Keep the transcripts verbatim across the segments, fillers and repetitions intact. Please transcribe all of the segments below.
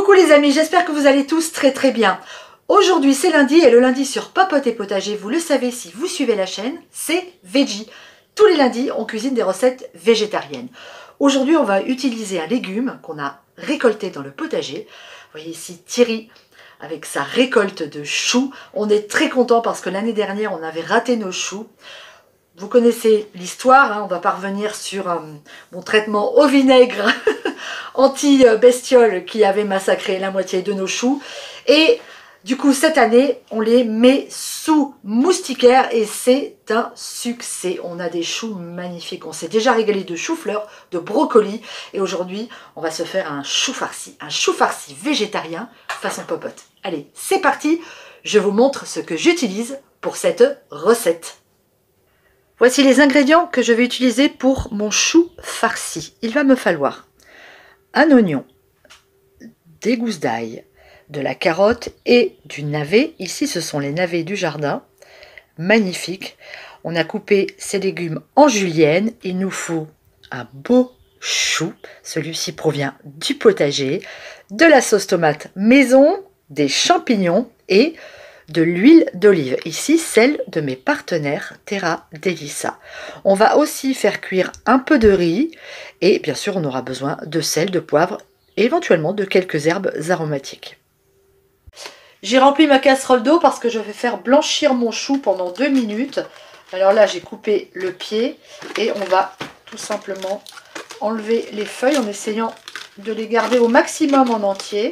Coucou les amis, j'espère que vous allez tous très très bien. Aujourd'hui c'est lundi et le lundi sur Papote et Potager, vous le savez si vous suivez la chaîne, c'est Veggie. Tous les lundis on cuisine des recettes végétariennes. Aujourd'hui on va utiliser un légume qu'on a récolté dans le potager. Vous voyez ici Thierry avec sa récolte de choux. On est très content parce que l'année dernière on avait raté nos choux. Vous connaissez l'histoire, hein, on va pas revenir sur euh, mon traitement au vinaigre anti-bestiole qui avait massacré la moitié de nos choux. Et du coup, cette année, on les met sous moustiquaire et c'est un succès. On a des choux magnifiques. On s'est déjà régalé de chou-fleur, de brocoli. Et aujourd'hui, on va se faire un chou farci, un chou farci végétarien façon popote. Allez, c'est parti. Je vous montre ce que j'utilise pour cette recette. Voici les ingrédients que je vais utiliser pour mon chou farci. Il va me falloir un oignon, des gousses d'ail, de la carotte et du navet. Ici, ce sont les navets du jardin. Magnifiques. On a coupé ces légumes en julienne. Il nous faut un beau chou. Celui-ci provient du potager, de la sauce tomate maison, des champignons et de l'huile d'olive, ici celle de mes partenaires Terra Delissa. On va aussi faire cuire un peu de riz et bien sûr on aura besoin de sel, de poivre et éventuellement de quelques herbes aromatiques. J'ai rempli ma casserole d'eau parce que je vais faire blanchir mon chou pendant deux minutes. Alors là j'ai coupé le pied et on va tout simplement enlever les feuilles en essayant de les garder au maximum en entier.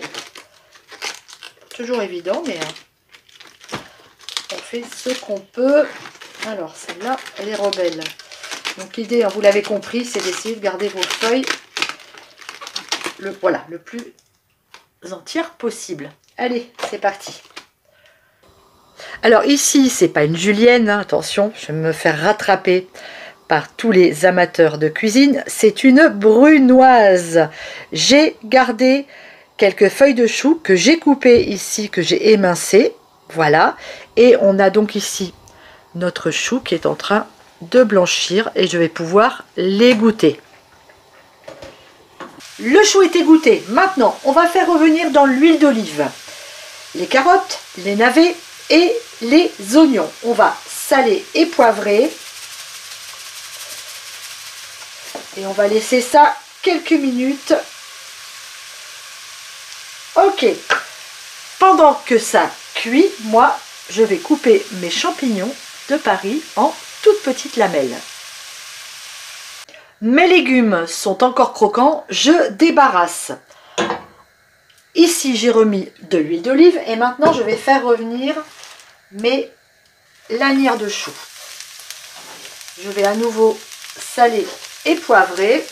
Toujours évident mais on fait ce qu'on peut. Alors celle-là, elle est rebelle. Donc l'idée, vous l'avez compris, c'est d'essayer de garder vos feuilles le, voilà, le plus entière possible. Allez, c'est parti. Alors ici, c'est pas une julienne, hein, attention, je vais me faire rattraper par tous les amateurs de cuisine. C'est une brunoise. J'ai gardé quelques feuilles de chou que j'ai coupées ici, que j'ai émincées. Voilà, et on a donc ici notre chou qui est en train de blanchir et je vais pouvoir l'égoutter. Le chou est égoutté. Maintenant, on va faire revenir dans l'huile d'olive les carottes, les navets et les oignons. On va saler et poivrer et on va laisser ça quelques minutes. Ok, pendant que ça cuit, moi je vais couper mes champignons de Paris en toutes petites lamelles. Mes légumes sont encore croquants, je débarrasse. Ici j'ai remis de l'huile d'olive et maintenant je vais faire revenir mes lanières de choux. Je vais à nouveau saler et poivrer.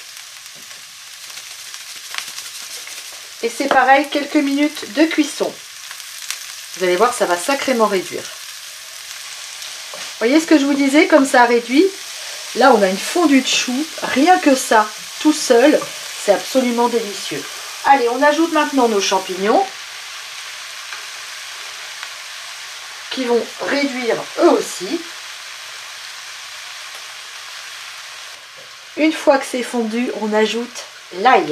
Et c'est pareil, quelques minutes de cuisson. Vous allez voir, ça va sacrément réduire. Vous voyez ce que je vous disais, comme ça réduit. Là, on a une fondue de choux. Rien que ça, tout seul, c'est absolument délicieux. Allez, on ajoute maintenant nos champignons qui vont réduire eux aussi. Une fois que c'est fondu, on ajoute l'ail.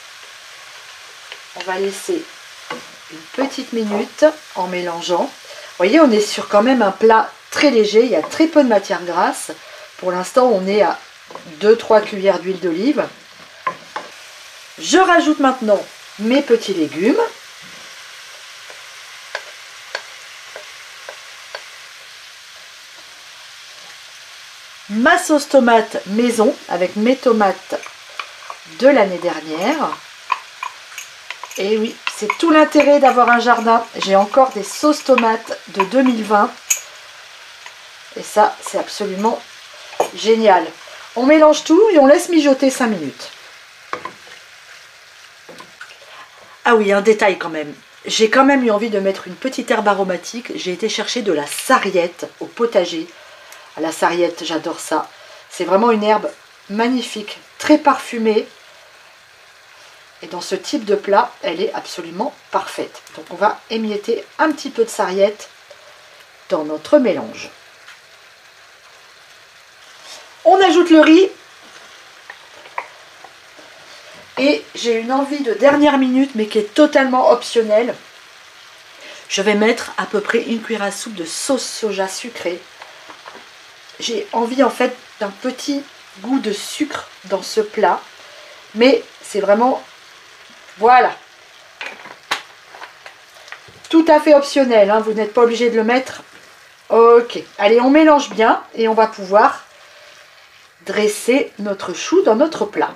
On va laisser une petite minute en mélangeant. Vous voyez, on est sur quand même un plat très léger, il y a très peu de matière grasse. Pour l'instant, on est à deux trois cuillères d'huile d'olive. Je rajoute maintenant mes petits légumes. Ma sauce tomate maison avec mes tomates de l'année dernière. Et oui, c'est tout l'intérêt d'avoir un jardin. J'ai encore des sauces tomates de deux mille vingt. Et ça, c'est absolument génial. On mélange tout et on laisse mijoter cinq minutes. Ah oui, un détail quand même. J'ai quand même eu envie de mettre une petite herbe aromatique. J'ai été chercher de la sarriette au potager. La sarriette, j'adore ça. C'est vraiment une herbe magnifique, très parfumée. Et dans ce type de plat, elle est absolument parfaite. Donc on va émietter un petit peu de sarriette dans notre mélange. On ajoute le riz. Et j'ai une envie de dernière minute, mais qui est totalement optionnelle. Je vais mettre à peu près une cuillère à soupe de sauce soja sucrée. J'ai envie en fait d'un petit goût de sucre dans ce plat. Mais c'est vraiment... Voilà. Tout à fait optionnel, hein, vous n'êtes pas obligé de le mettre. Ok, allez, on mélange bien et on va pouvoir dresser notre chou dans notre plat.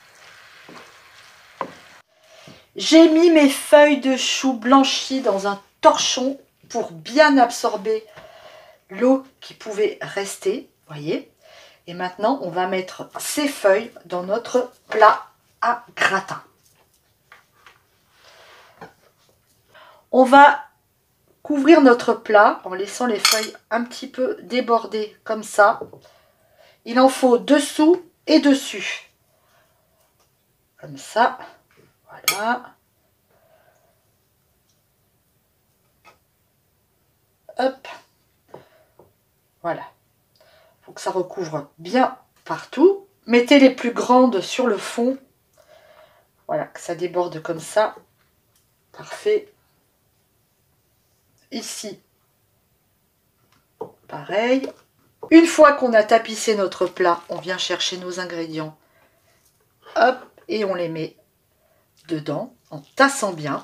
J'ai mis mes feuilles de chou blanchies dans un torchon pour bien absorber l'eau qui pouvait rester, voyez. Et maintenant, on va mettre ces feuilles dans notre plat à gratin. On va couvrir notre plat en laissant les feuilles un petit peu déborder comme ça. Il en faut dessous et dessus. Comme ça. Voilà. Hop. Voilà. Il faut que ça recouvre bien partout. Mettez les plus grandes sur le fond. Voilà, que ça déborde comme ça. Parfait. Ici, pareil. Une fois qu'on a tapissé notre plat, on vient chercher nos ingrédients. Hop, et on les met dedans en tassant bien.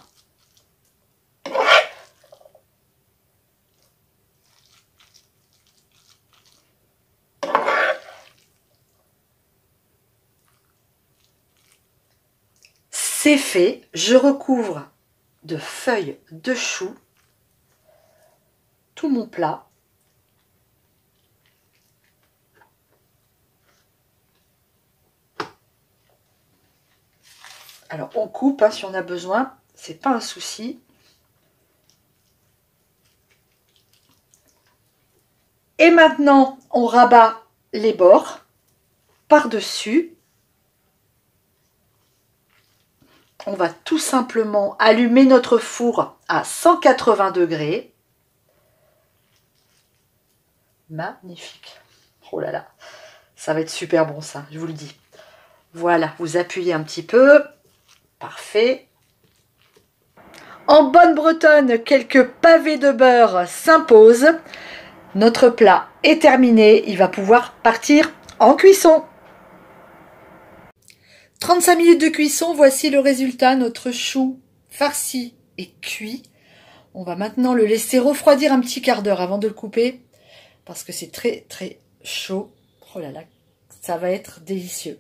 C'est fait, je recouvre de feuilles de chou tout mon plat. Alors on coupe hein, si on a besoin, c'est pas un souci. Et maintenant on rabat les bords par-dessus. On va tout simplement allumer notre four à cent quatre-vingts degrés. Magnifique. Oh là là, ça va être super bon ça, je vous le dis. Voilà, vous appuyez un petit peu. Parfait. En bonne bretonne, quelques pavés de beurre s'imposent. Notre plat est terminé, il va pouvoir partir en cuisson. trente-cinq minutes de cuisson, voici le résultat. Notre chou farci est cuit. On va maintenant le laisser refroidir un petit quart d'heure avant de le couper parce que c'est très très chaud. Oh là là, ça va être délicieux.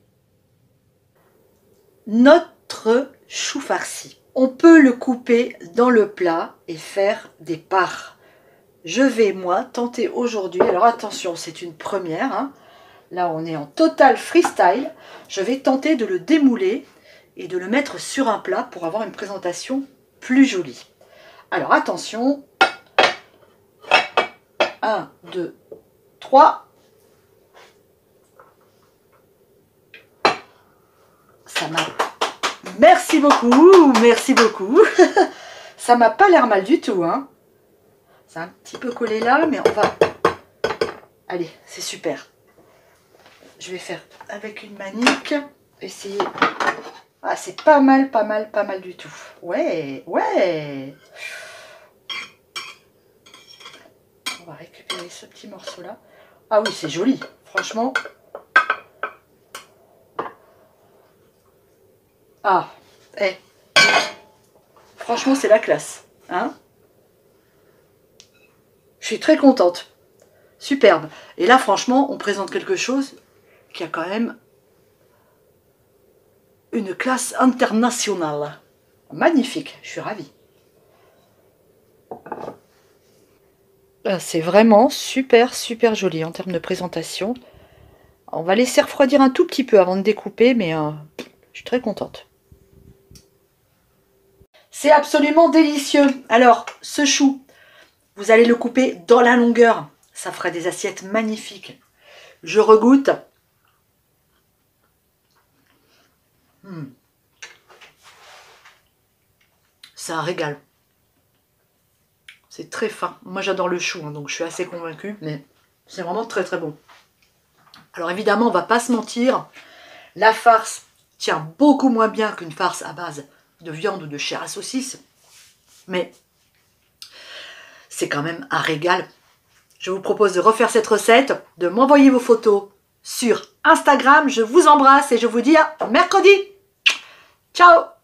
Notre chou farci. On peut le couper dans le plat et faire des parts. Je vais moi tenter aujourd'hui, alors attention c'est une première, hein. Là, on est en total freestyle. Je vais tenter de le démouler et de le mettre sur un plat pour avoir une présentation plus jolie. Alors, attention. un, deux, trois. Ça m'a... Merci beaucoup, merci beaucoup. Ça m'a pas l'air mal du tout, hein. C'est un petit peu collé là, mais on va... Allez, c'est super. Je vais faire avec une manique, essayer. Ah, c'est pas mal, pas mal, pas mal du tout. Ouais, ouais. On va récupérer ce petit morceau-là. Ah oui, c'est joli, franchement. Ah, eh. Franchement, c'est la classe, hein. Je suis très contente. Superbe. Et là, franchement, on présente quelque chose qui a quand même une classe internationale. Magnifique, je suis ravie. C'est vraiment super, super joli en termes de présentation. On va laisser refroidir un tout petit peu avant de découper, mais euh, je suis très contente. C'est absolument délicieux. Alors, ce chou, vous allez le couper dans la longueur. Ça ferait des assiettes magnifiques. Je regoute. Mmh. C'est un régal. C'est très fin. Moi j'adore le chou, hein, donc je suis assez convaincue, mais c'est vraiment très très bon. Alors évidemment, on va pas se mentir, la farce tient beaucoup moins bien qu'une farce à base de viande ou de chair à saucisse. Mais c'est quand même un régal. Je vous propose de refaire cette recette, de m'envoyer vos photos sur Instagram. Je vous embrasse et je vous dis à mercredi. Ciao!